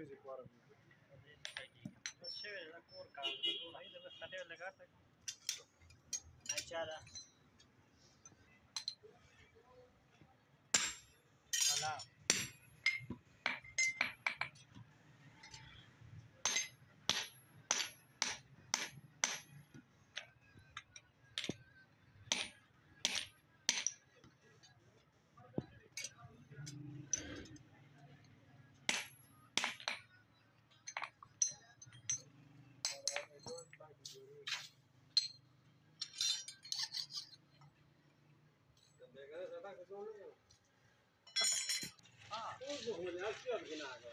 Music वाला Chévere, la corca, ahí debe estar el gato. Achara. Hola. हाँ, वो जो होने आती है बिना